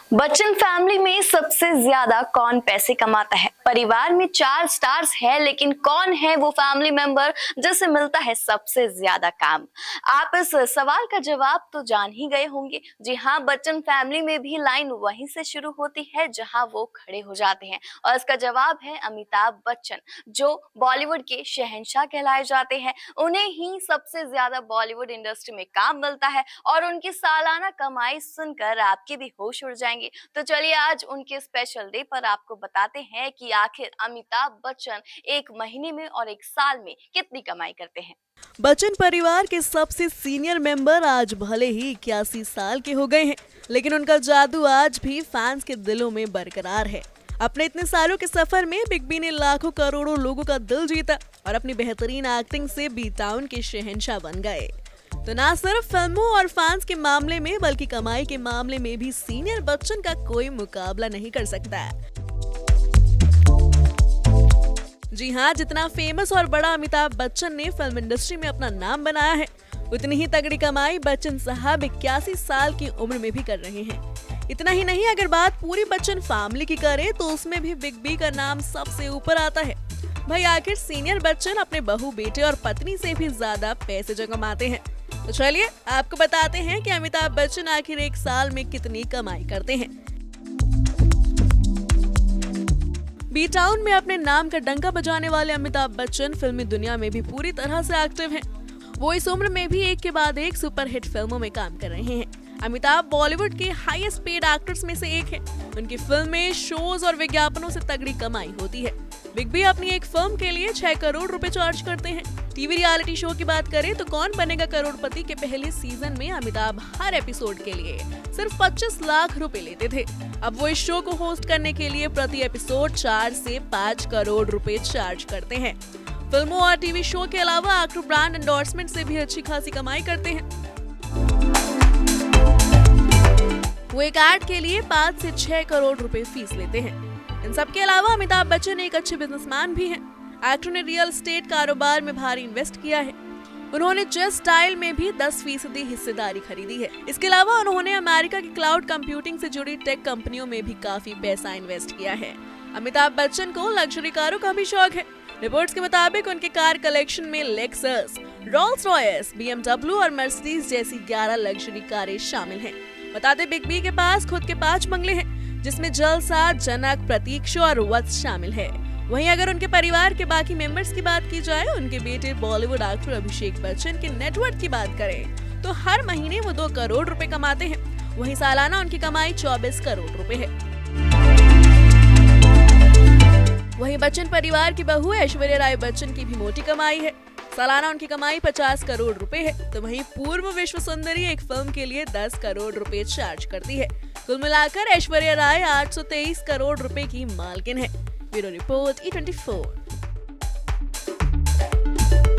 Bachchan family में सबसे ज्यादा कौन पैसे कमाता है? परिवार में 4 स्टार्स है, लेकिन कौन है वो फैमिली मेंबर जिसे मिलता है सबसे ज्यादा काम? आप इस सवाल का जवाब तो जान ही गए होंगे। जी हाँ, बच्चन फैमिली में भी लाइन वहीं से शुरू होती है जहां वो खड़े हो जाते हैं, और इसका जवाब है अमिताभ बच्चन, जो बॉलीवुड के शहंशाह कहलाए जाते हैं। उन्हें ही सबसे ज्यादा बॉलीवुड इंडस्ट्री में काम मिलता है, और उनकी सालाना कमाई सुनकर आपके भी होश उड़ जाएंगे। तो चलिए आज उनके स्पेशल डे पर आपको बताते हैं कि आखिर अमिताभ बच्चन एक महीने में और एक साल में कितनी कमाई करते हैं। बच्चन परिवार के सबसे सीनियर मेंबर आज भले ही 81 साल के हो गए हैं, लेकिन उनका जादू आज भी फैंस के दिलों में बरकरार है। अपने इतने सालों के सफर में बिग बी ने लाखों करोड़ों लोगों का दिल जीता और अपनी बेहतरीन एक्टिंग से बी टाउन के शहंशाह बन गए। तो ना सिर्फ फिल्मों और फैंस के मामले में, बल्कि कमाई के मामले में भी सीनियर बच्चन का कोई मुकाबला नहीं कर सकता। जी हाँ, जितना फेमस और बड़ा अमिताभ बच्चन ने फिल्म इंडस्ट्री में अपना नाम बनाया है, उतनी ही तगड़ी कमाई बच्चन साहब 81 साल की उम्र में भी कर रहे हैं। इतना ही नहीं, अगर बात पूरी बच्चन फैमिली की करें तो उसमें भी बिग बी का नाम सबसे ऊपर आता है। भाई आखिर सीनियर बच्चन अपने बहू, बेटे और पत्नी से भी ज्यादा पैसे जो कमाते हैं। तो चलिए आपको बताते हैं कि अमिताभ बच्चन आखिर एक साल में कितनी कमाई करते हैं। बी टाउन में अपने नाम का डंका बजाने वाले अमिताभ बच्चन फिल्मी दुनिया में भी पूरी तरह से एक्टिव हैं। वो इस उम्र में भी एक के बाद एक सुपरहिट फिल्मों में काम कर रहे हैं। अमिताभ बॉलीवुड के हाईएस्ट पेड एक्टर्स में से एक है। उनकी फिल्में, शोज और विज्ञापनों से तगड़ी कमाई होती है। बिग बी अपनी एक फिल्म के लिए 6 करोड़ रुपए चार्ज करते हैं। टीवी रियलिटी शो की बात करें तो कौन बनेगा करोड़पति के पहले सीजन में अमिताभ हर एपिसोड के लिए सिर्फ 25 लाख रुपए लेते थे। अब वो इस शो को होस्ट करने के लिए प्रति एपिसोड 4 से 5 करोड़ रुपए चार्ज करते हैं। फिल्मों और टीवी शो के अलावा एक्टर ब्रांड एंडोर्समेंट से भी अच्छी खासी कमाई करते हैं। वो एक एड के लिए 5 से 6 करोड़ रुपए फीस लेते हैं। इन सब के अलावा अमिताभ बच्चन एक अच्छे बिजनेसमैन भी हैं। एक्टर ने रियल एस्टेट कारोबार में भारी इन्वेस्ट किया है। उन्होंने जेट स्टाइल में भी 10% हिस्सेदारी खरीदी है। इसके अलावा उन्होंने अमेरिका की क्लाउड कंप्यूटिंग से जुड़ी टेक कंपनियों में भी काफी पैसा इन्वेस्ट किया है। अमिताभ बच्चन को लग्जरी कारों का भी शौक है। रिपोर्ट्स के मुताबिक उनके कार कलेक्शन में लेक्सस, रोल्स रॉयस, BMW और मर्सिडीज जैसी 11 लग्जरी कारें शामिल हैं। बता दें, बिग बी के पास खुद के 5 बंगले हैं, जिसमें जलसा, जनक, प्रतीक्षा और वत्स शामिल है। वहीं अगर उनके परिवार के बाकी मेंबर्स की बात की जाए, उनके बेटे बॉलीवुड एक्टर अभिषेक बच्चन के नेटवर्थ की बात करें तो हर महीने वो 2 करोड़ रुपए कमाते हैं। वहीं सालाना उनकी कमाई 24 करोड़ रुपए है। वहीं बच्चन परिवार की बहू ऐश्वर्या राय बच्चन की भी मोटी कमाई है। सालाना उनकी कमाई 50 करोड़ रुपए है। तो वहीं पूर्व विश्व सुंदरी एक फिल्म के लिए 10 करोड़ रुपए चार्ज करती है। कुल मिलाकर ऐश्वर्या राय 823 करोड़ रुपए की मालकिन है। Bureau report E24।